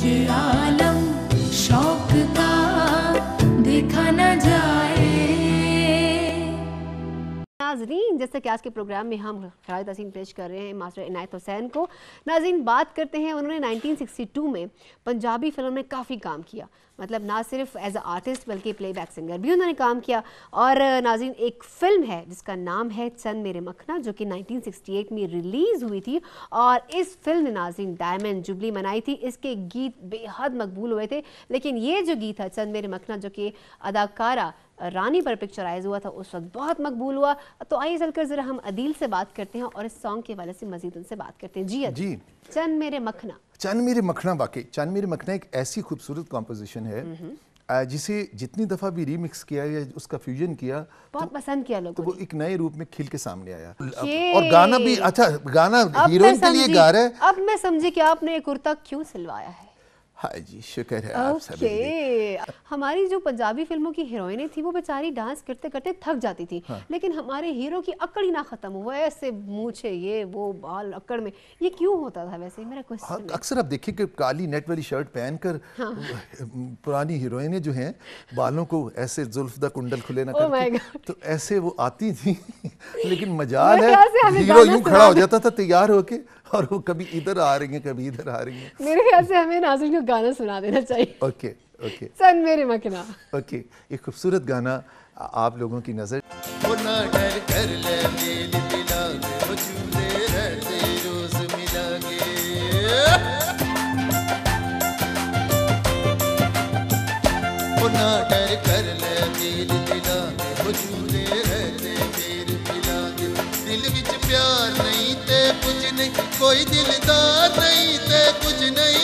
ये आलम शौक का देखा न जाए। नाज़रीन, जैसा कि आज के प्रोग्राम में हम खराज तहसीन पेश कर रहे हैं मास्टर इनायत हुसैन को। नाज़रीन, बात करते हैं, उन्होंने 1962 में पंजाबी फिल्म में काफ़ी काम किया। मतलब ना सिर्फ एज अ आर्टिस्ट बल्कि प्लेबैक सिंगर भी उन्होंने काम किया। और नाज़रीन, एक फ़िल्म है जिसका नाम है चंद मेरे मखना, जो कि 1968 में रिलीज़ हुई थी। और इस फिल्म ने नाज़रीन डायमंड जुबली मनाई थी। इसके गीत बेहद मकबूल हुए थे। लेकिन ये जो गीत है चंद मेरे मखना, जो कि अदाकारा रानी पर पिक्चराइज हुआ था, उस वक्त बहुत मकबूल हुआ। तो आइए चलकर ज़रा हम अदील से बात करते हैं और इस सॉन्ग के हवाले से मज़ीद उनसे बात करते हैं। जी जी, चंद मेरे मखना। चंद मेरे मखना, वाकई चंद मेरे मखना एक ऐसी खूबसूरत कॉम्पोजिशन है जिसे जितनी दफ़ा भी रीमिक्स किया या उसका फ्यूजन किया बहुत पसंद किया लोगों तो वो एक नए रूप में खिल के सामने आया। ये और गाना भी अच्छा, गाना हीरोइन के लिए गा रहा है। अब मैं समझी कि आपने ये कुर्ता क्यों सिलवाया है। हाँ जी, शुक्र है आप सभी। हमारी जो पंजाबी फिल्मों की हीरोइनें थी वो बेचारी डांस करते करते थक जाती थी। हाँ। लेकिन हमारे हीरो की अकड़ ही ना खत्म हुआ, ऐसे मूछे ये वो बाल अकड़ में, ये क्यों होता था वैसे मेरा क्वेश्चन। हाँ, अक्सर आप देखिए कि काली नेट वाली शर्ट पहनकर पुरानी हीरोइनें जो हैं बालों को ऐसे जुल्फदा कुंडल खुले ना करके तो ऐसे वो आती थी। लेकिन मजाल है हीरो यूं खड़ा हो जाता था तैयार होके और वो कभी इधर आ रही हैं कभी इधर आ रही हैं। मेरे ख्याल से हमें नाज़रीन को गाना सुना देना चाहिए। ओके ओके, चंद मेरे मखना। ओके, एक खूबसूरत गाना आप लोगों की नजर। वो ना डर कर ले मेल मिलागे, वो झूले रहते रोज मिलागे। वो ना डर कर ले मेल मिलागे, वो झूले रहते मेल मिलागे। दिल विच प्यार नहीं ते कुछ नहीं, कोई दिलदार नहीं ते कुछ नहीं,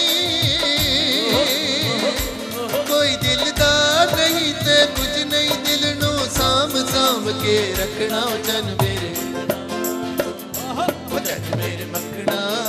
कोई दिलदार नहीं ते कुछ नहीं। दिल नू साम साम के रखना चन मेरे, चन मेरे मखना।